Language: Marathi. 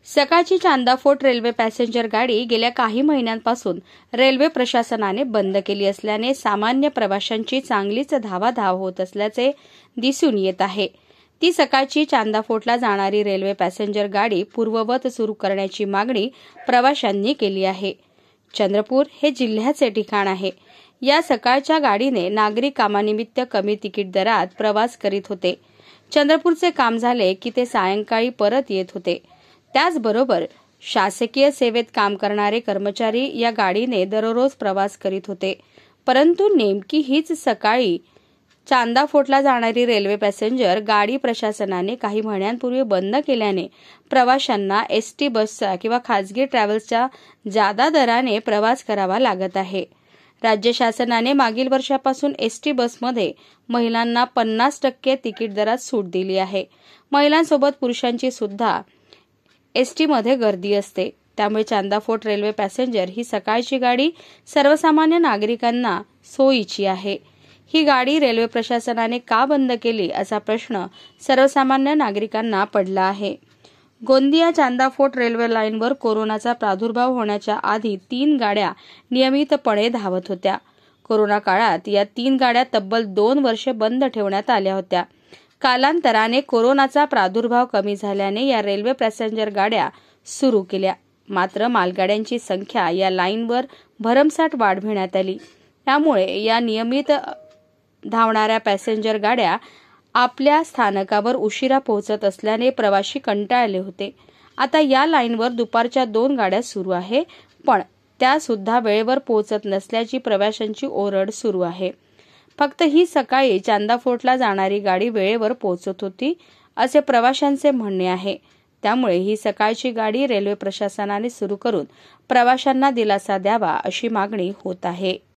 सकाळची चांदाफोट रेल्वे पॅसेंजर गाडी गेल्या काही महिन्यांपासून रेल्वे प्रशासनाने बंद केली असल्याने सामान्य प्रवाशांची चांगलीच धावाधाव होत असल्याचे दिसून येत आहे। ती सकाळची चांदाफोटला जाणारी रेल्वे पॅसेंजर गाडी पूर्ववत सुरू करण्याची मागणी प्रवाशांनी केली आहे। चंद्रपूर हे जिल्ह्याचे ठिकाण आहे। या सकाळच्या गाडीने नागरिक कामानिमित्त कमी तिकीट दरात प्रवास करीत होते। चंद्रपूरचे काम झाले की ते सायंकाळी परत येत होते। त्याचबरोबर शासकीय सेवेत काम करणारे कर्मचारी या गाडीने दररोज प्रवास करीत होते। परंतु नेमकी हीच सकाळी चांदाफोटला जाणारी रेल्वे पॅसेंजर गाडी प्रशासनाने काही महिन्यांपूर्वी बंद केल्याने प्रवाशांना एसटी बसचा किंवा खासगी ट्रॅव्हल्सच्या जादा दराने प्रवास करावा लागत आहे। राज्य शासनाने मागील वर्षापासून एसटी बसमध्ये महिलांना 50% तिकीट दरात सूट दिली आहे। महिलांसोबत पुरुषांची सुद्धा एसटी मध्ये गर्दी असते। त्यामुळे चांदाफोट रेल्वे पॅसेंजर ही सकाळची गाडी सर्वसामान्य नागरिकांना सोयीची आहे। ही गाडी रेल्वे प्रशासनाने का बंद केली असा प्रश्न सर्वसामान्य नागरिकांना पडला आहे। गोंदिया चांदाफोट रेल्वे लाईनवर कोरोनाचा प्रादुर्भाव होण्याच्या आधी 3 गाड्या नियमितपणे धावत होत्या। कोरोना काळात या 3 गाड्या तब्बल 2 वर्षे बंद ठेवण्यात आल्या होत्या। कालांतराने कोरोनाचा प्रादुर्भाव कमी झाल्याने या रेल्वे पॅसेंजर गाड्या सुरू केल्या। मात्र मालगाड्यांची संख्या या लाईनवर भरमसाठ वाढविण्यात आली। त्यामुळे या नियमित धावणाऱ्या पॅसेंजर गाड्या आपल्या स्थानकावर उशिरा पोहोचत असल्याने प्रवासी कंटाळले होते। आता या लाईनवर दुपारच्या 2 गाड्या सुरू आहे, पण त्या सुद्धा वेळेवर पोहोचत नसल्याची प्रवाशांची ओरड सुरू आहे। फक्त ही सकाळी चांदाफोटला जाणारी गाडी वेळेवर पोहोचत होती असे प्रवाशांचे म्हणणे आहे। त्यामुळे ही सकाळची गाडी रेल्वे प्रशासनाने सुरू करून प्रवाशांना दिलासा द्यावा अशी मागणी होत आहे।